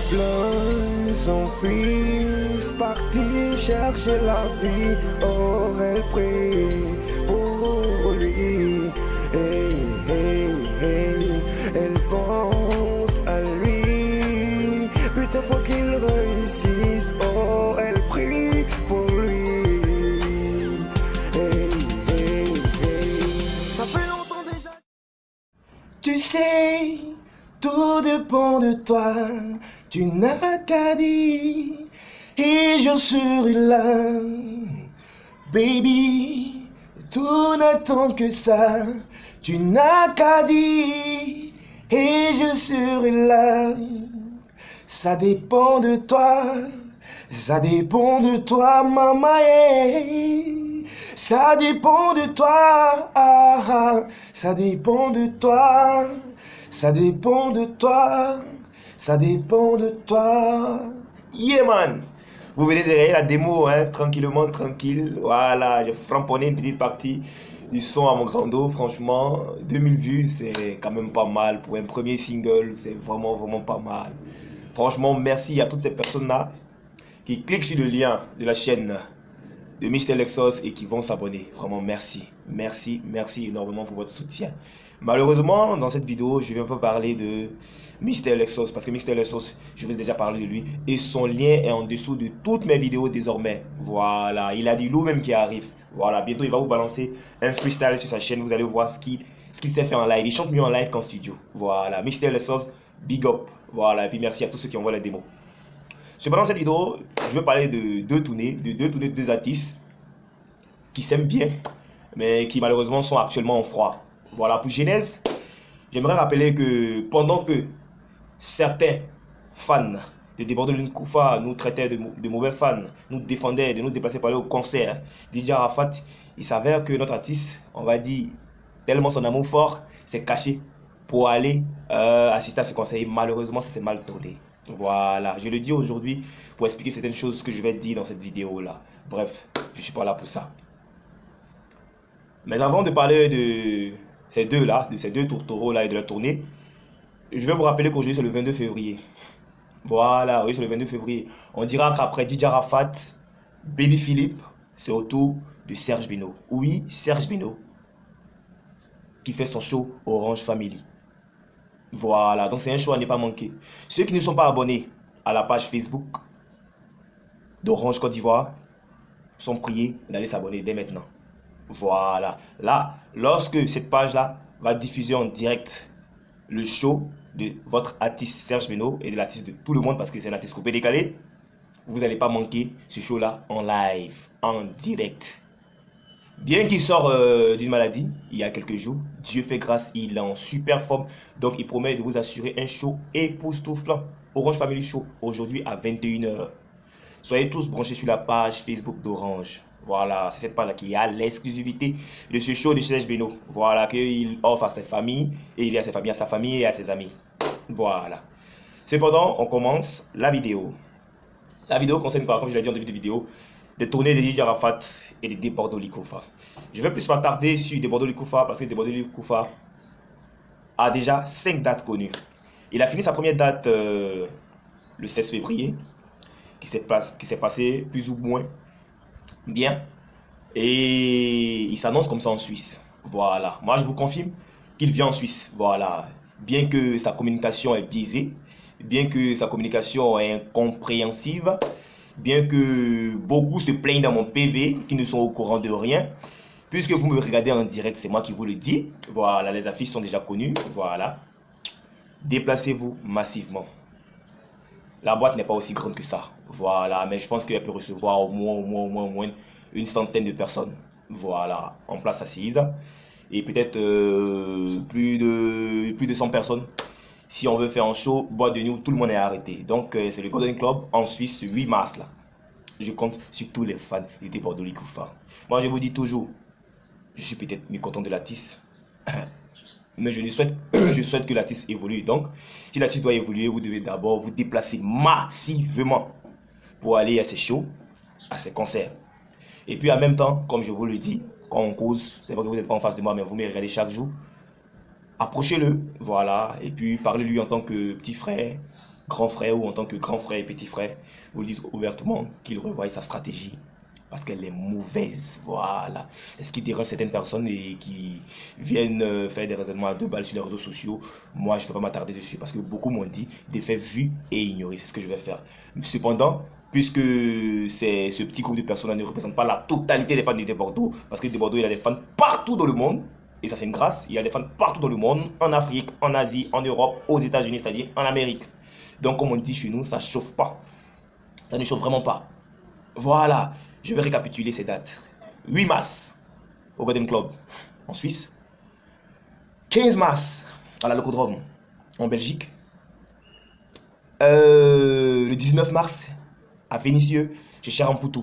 Blanc, son fils, parti chercher la vie. Oh, elle prie pour lui. Hey, hey, hey. Elle pense à lui. Putain, faut qu'il réussisse. Oh, elle prie pour lui. Hey, hey, hey. Ça fait longtemps déjà. Tu sais, tout dépend de toi. Tu n'as qu'à dire et je serai là. Baby, tout n'attend que ça. Tu n'as qu'à dire et je serai là. Ça dépend de toi. Ça dépend de toi, maman. Yeah. Ça dépend de toi. Ah, ah. Ça dépend de toi. Ça dépend de toi. Ça dépend de toi. Yeah, man. Vous venez derrière la démo, hein, tranquillement, tranquille. Voilà, j'ai framponné une petite partie du son à mon grand dos. Franchement, 2000 vues, c'est quand même pas mal. Pour un premier single, c'est vraiment, vraiment pas mal. Franchement, merci à toutes ces personnes-là qui cliquent sur le lien de la chaîne de Mr Lexos et qui vont s'abonner. Vraiment, merci. Merci, merci énormément pour votre soutien. Malheureusement, dans cette vidéo, je ne vais pas parler de Mr Lexos parce que Mr Lexos, je vous ai déjà parlé de lui et son lien est en dessous de toutes mes vidéos désormais. Voilà, il a du lourd même qui arrive. Voilà, bientôt il va vous balancer un freestyle sur sa chaîne. Vous allez voir ce qu'il sait faire en live. Il chante mieux en live qu'en studio. Voilà, Mr Lexos, big up. Voilà, et puis merci à tous ceux qui envoient la démo. Cependant, cette vidéo, je veux parler de deux artistes qui s'aiment bien, mais qui malheureusement sont actuellement en froid. Voilà, pour Genèse, j'aimerais rappeler que pendant que certains fans de Débordeur Koufa nous traitaient de mauvais fans, nous défendaient de nous déplacer pour aller au concert DJ Arafat, il s'avère que notre artiste, on va dire, tellement son amour fort, s'est caché pour aller assister à ce concert. Et malheureusement, ça s'est mal tourné. Voilà, je le dis aujourd'hui pour expliquer certaines choses que je vais dire dans cette vidéo là. Bref, je suis pas là pour ça. Mais avant de parler de ces deux là, de ces deux tourtereaux là et de la tournée, je vais vous rappeler qu'aujourd'hui c'est le 22 février. Voilà, oui, c'est le 22 février. On dira qu'après DJ Arafat, Baby Philippe, c'est au tour de Serge Bino. Oui, Serge Bino, qui fait son show Orange Family. Voilà, donc c'est un show à ne pas manquer. Ceux qui ne sont pas abonnés à la page Facebook d'Orange Côte d'Ivoire sont priés d'aller s'abonner dès maintenant. Voilà, là, lorsque cette page-là va diffuser en direct le show de votre artiste Serge Beno et de l'artiste de tout le monde, parce que c'est un artiste coupé décalé, vous n'allez pas manquer ce show-là en live, en direct. Bien qu'il sort d'une maladie il y a quelques jours, Dieu fait grâce, il est en super forme. Donc il promet de vous assurer un show époustouflant. Orange Family Show, aujourd'hui à 21 h. Soyez tous branchés sur la page Facebook d'Orange. Voilà, c'est cette page-là qui a l'exclusivité de ce show de Serge Beno. Voilà, qu'il offre à ses familles, et il est à ses familles, à sa famille et à ses amis. Voilà. Cependant, on commence la vidéo. La vidéo concerne quoi, comme je l'ai dit en début de vidéo, des tournées de DJ Arafat et de Débordeur Likoufa. Je vais plus m'attarder sur Débordeur Likoufa parce que Débordeur Likoufa a déjà 5 dates connues. Il a fini sa première date le 16 février, qui s'est passé plus ou moins bien. Et il s'annonce comme ça en Suisse. Voilà. Moi, je vous confirme qu'il vient en Suisse. Voilà. Bien que sa communication est biaisée, bien que sa communication est incompréhensive, bien que beaucoup se plaignent dans mon PV, qui ne sont au courant de rien, puisque vous me regardez en direct, c'est moi qui vous le dis. Voilà, les affiches sont déjà connues. Voilà. Déplacez-vous massivement. La boîte n'est pas aussi grande que ça. Voilà, mais je pense qu'elle peut recevoir au moins une centaine de personnes. Voilà, en place assise. Et peut-être plus de 100 personnes. Si on veut faire un show, boîte de nuit où tout le monde est arrêté. Donc c'est le Golden Club en Suisse, 8 mars là. Je compte sur tous les fans de Débordeur Likoufa. Moi je vous dis toujours, je suis peut-être mécontent de l'artiste. Mais je souhaite que l'artiste évolue. Donc, si l'artiste doit évoluer, vous devez d'abord vous déplacer massivement pour aller à ses shows, à ses concerts. Et puis en même temps, comme je vous le dis, quand on cause, c'est vrai que vous n'êtes pas en face de moi, mais vous me regardez chaque jour. Approchez-le, voilà, et puis parlez-lui en tant que petit frère, grand frère ou en tant que grand frère et petit frère, vous dites ouvertement qu'il revoie sa stratégie. Parce qu'elle est mauvaise, voilà. Ce qui dérange certaines personnes et qui viennent faire des raisonnements à deux balles sur les réseaux sociaux, moi je ne vais pas m'attarder dessus parce que beaucoup m'ont dit des faits vus et ignorés, c'est ce que je vais faire. Cependant, puisque ce petit groupe de personnes ne représente pas la totalité des fans de Bordeaux, parce que de Bordeaux il y a des fans partout dans le monde, et ça c'est une grâce, il y a des fans partout dans le monde, en Afrique, en Asie, en Europe, aux États-Unis, c'est-à-dire en Amérique. Donc comme on dit chez nous, ça ne chauffe pas, ça ne chauffe vraiment pas. Voilà, je vais récapituler ces dates. 8 mars, au Golden Club, en Suisse. 15 mars, à la Locodrome, en Belgique. Le 19 mars, à Vénissieux, chez Charamputo.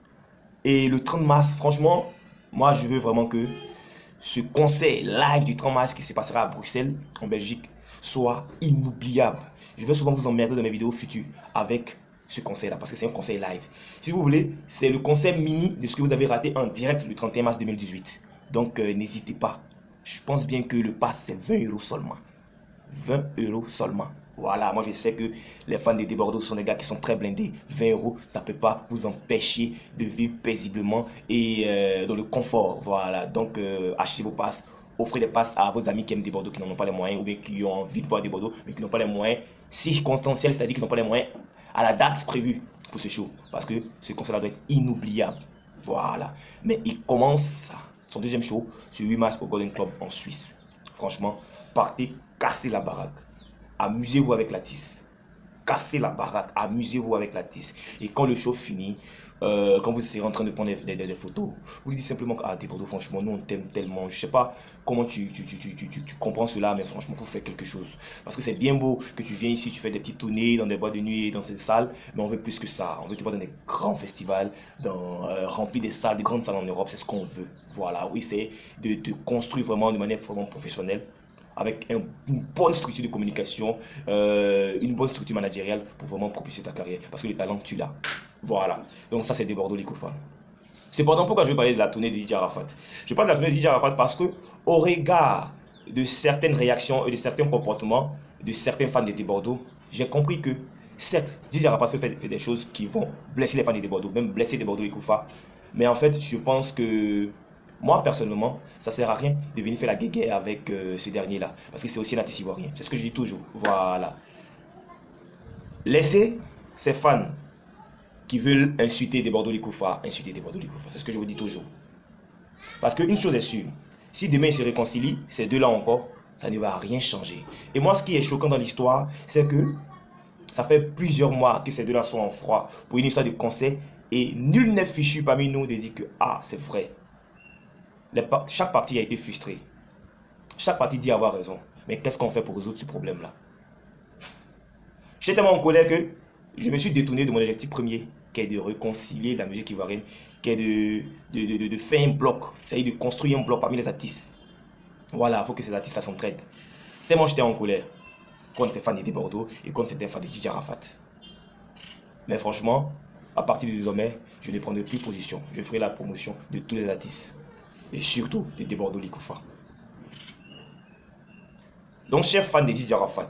Et le 30 mars, franchement, moi je veux vraiment que ce concert live du 30 mars qui se passera à Bruxelles, en Belgique, soit inoubliable. Je vais souvent vous emmerder dans mes vidéos futures avec ce concert-là, parce que c'est un concert live. Si vous voulez, c'est le concert mini de ce que vous avez raté en direct le 31 mars 2018. Donc, n'hésitez pas. Je pense bien que le pass, c'est 20 € seulement. 20 € seulement. Voilà, moi je sais que les fans de Bordeaux sont des gars qui sont très blindés. 20 €, ça ne peut pas vous empêcher de vivre paisiblement et dans le confort. Voilà, donc achetez vos passes. Offrez des passes à vos amis qui aiment des Bordeaux, qui n'en ont pas les moyens, ou bien qui ont envie de voir des Bordeaux, mais qui n'ont pas les moyens circonstanciels, c'est-à-dire qui n'ont pas les moyens à la date prévue pour ce show. Parce que ce concert-là doit être inoubliable. Voilà. Mais il commence son deuxième show sur 8 mars au Golden Club en Suisse. Franchement, partez, cassez la baraque. Amusez-vous avec la tisse. Cassez la baraque, amusez-vous avec la tisse. Et quand le show finit, quand vous serez en train de prendre des photos, vous lui dites simplement que, ah, des Bordeaux, franchement, nous on t'aime tellement. Je sais pas comment tu comprends cela, mais franchement, il faut faire quelque chose. Parce que c'est bien beau que tu viens ici, tu fais des petites tournées dans des boîtes de nuit, dans ces salles, mais on veut plus que ça. On veut te voir dans des grands festivals, remplir des salles, des grandes salles en Europe, c'est ce qu'on veut. Voilà, oui, c'est de construire vraiment de manière vraiment professionnelle, avec une bonne structure de communication, une bonne structure managériale pour vraiment propulser ta carrière. Parce que le talent, tu l'as. Voilà. Donc ça, c'est des Bordeaux Licofa. Cependant, pourquoi je vais parler de la tournée de DJ Arafat? Je parle de la tournée de DJ Arafat parce que, au regard de certaines réactions et de certains comportements de certains fans de Bordeaux, j'ai compris que, certes, DJ Arafat fait des choses qui vont blesser les fans de Bordeaux, même blesser des Bordeaux Licofa. Mais en fait, je pense que moi, personnellement, ça ne sert à rien de venir faire la guéguerre avec ce dernier-là. Parce que c'est aussi un artiste ivoirien. C'est ce que je dis toujours. Voilà. Laissez ces fans qui veulent insulter des Bordeaux Licofa, insulter des Bordeaux Licofa. C'est ce que je vous dis toujours. Parce qu'une chose est sûre, si demain ils se réconcilient, ces deux-là encore, ça ne va rien changer. Et moi, ce qui est choquant dans l'histoire, c'est que ça fait plusieurs mois que ces deux-là sont en froid pour une histoire de concert et nul n'est fichu parmi nous de dire que, ah, c'est vrai. Chaque partie a été frustrée. Chaque partie dit avoir raison. Mais qu'est-ce qu'on fait pour résoudre ce problème-là? J'étais tellement en colère que je me suis détourné de mon objectif premier, qui est de réconcilier la musique ivoirienne, qui est de faire un bloc, c'est-à-dire de construire un bloc parmi les artistes. Voilà, il faut que ces artistes s'entraident. Tellement j'étais en colère contre les fans de Bordeaux et contre certains fans de DJ Arafat. Mais franchement, à partir de désormais, je ne prendrai plus position. Je ferai la promotion de tous les artistes. Et surtout de Bordeaux Licofa. Donc, chers fans de DJ Arafat,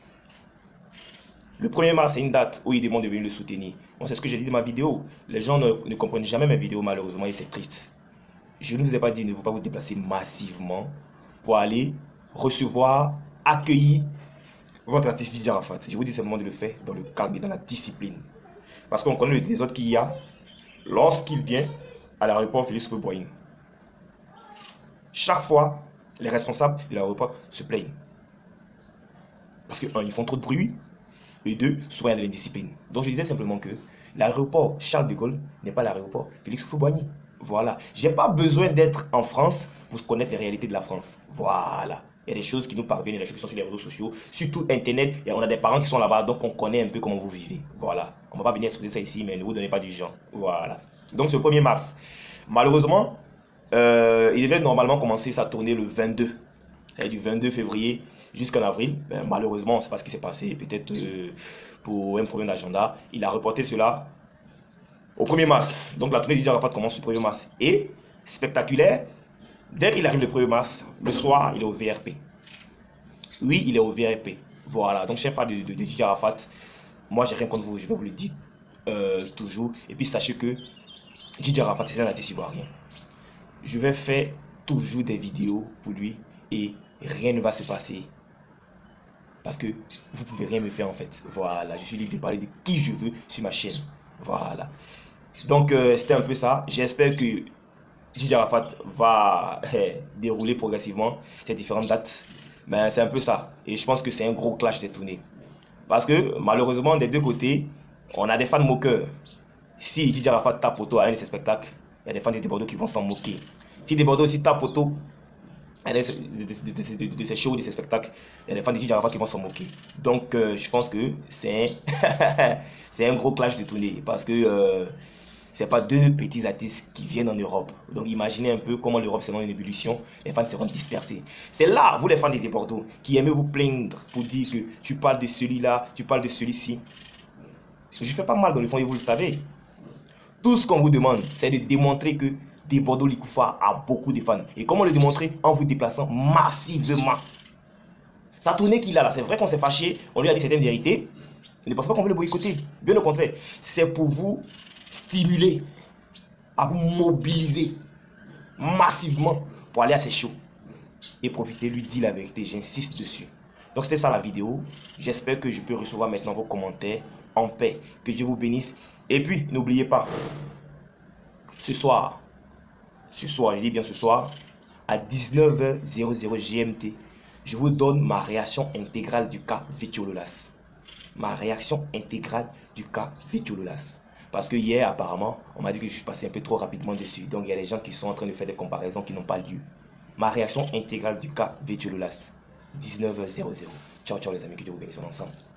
le 1er mars, c'est une date où il demande de venir le soutenir. Bon, c'est ce que j'ai dit dans ma vidéo. Les gens ne comprennent jamais mes vidéos, malheureusement, et c'est triste. Je ne vous ai pas dit de ne pas vous déplacer massivement pour aller recevoir, accueillir votre artiste DJ Arafat. Je vous dis simplement de le faire dans le calme et dans la discipline. Parce qu'on connaît le désordre qu'il y a lorsqu'il vient à l'aéroport Félix Houphouët-Boigny. Chaque fois, les responsables de l'aéroport se plaignent. Parce que, un, ils font trop de bruit, et deux, souvent il y a de l'indiscipline. Donc je disais simplement que l'aéroport Charles de Gaulle n'est pas l'aéroport Félix Houphouët-Boigny. Voilà. Je n'ai pas besoin d'être en France pour connaître les réalités de la France. Voilà. Il y a des choses qui nous parviennent, il y a des choses qui sont sur les réseaux sociaux, surtout Internet, et on a des parents qui sont là-bas, donc on connaît un peu comment vous vivez. Voilà. On ne va pas venir exposer ça ici, mais ne vous donnez pas du genre. Voilà. Donc ce 1er mars, malheureusement, il devait normalement commencer sa tournée le 22, du 22 février jusqu'en avril. Ben, malheureusement, on ne sait pas ce qui s'est passé, peut-être pour un problème d'agenda. Il a reporté cela au 1er mars. Donc la tournée de DJ Arafat commence le 1er mars. Et, spectaculaire, dès qu'il arrive le 1er mars, le soir, il est au VRP. Oui, il est au VRP. Voilà, donc chers fans de DJ Arafat, moi j'ai rien contre vous, je vais vous le dire toujours. Et puis sachez que DJ Arafat c'est un artiste ivoirien. Je vais faire toujours des vidéos pour lui et rien ne va se passer. Parce que vous pouvez rien me faire en fait. Voilà, je suis libre de parler de qui je veux sur ma chaîne. Voilà. Donc c'était un peu ça. J'espère que DJ Arafat va dérouler progressivement ces différentes dates. Mais c'est un peu ça. Et je pense que c'est un gros clash des tournées. Parce que malheureusement, des deux côtés, on a des fans moqueurs. Si DJ Arafat tape auto à un de ses spectacles, il y a des fans de Bordeaux qui vont s'en moquer. Si des Bordeaux aussi tape auto de ses shows, de ses spectacles, il y a des fans de DJ Arafat qui vont s'en moquer. Donc je pense que c'est un gros clash de tournée. Parce que c'est pas deux petits artistes qui viennent en Europe. Donc imaginez un peu comment l'Europe sera en ébullition, les fans seront dispersés. C'est là, vous les fans de Bordeaux, qui aimez vous plaindre pour dire que tu parles de celui-là, tu parles de celui-ci. Je ne fais pas mal dans le fond et vous le savez. Tout ce qu'on vous demande, c'est de démontrer que des Bordeaux Likoufa a beaucoup de fans. Et comment le démontrer? En vous déplaçant massivement. Sa tournée qu'il a là, c'est vrai qu'on s'est fâché, on lui a dit certaines vérités. Je ne pense pas qu'on veut le boycotter. Bien au contraire, c'est pour vous stimuler, à vous mobiliser massivement pour aller à ces shows et profiter, lui dire la vérité, j'insiste dessus. Donc c'était ça la vidéo. J'espère que je peux recevoir maintenant vos commentaires en paix. Que Dieu vous bénisse. Et puis n'oubliez pas, ce soir, je dis bien ce soir, à 19h00 GMT, je vous donne ma réaction intégrale du cas Vitiololas. Ma réaction intégrale du cas Vitiololas. Parce que hier, apparemment, on m'a dit que je suis passé un peu trop rapidement dessus. Donc, il y a des gens qui sont en train de faire des comparaisons qui n'ont pas lieu. Ma réaction intégrale du cas Vitiololas. 19h00. Ciao, ciao les amis, que Dieu vous bénisse ensemble.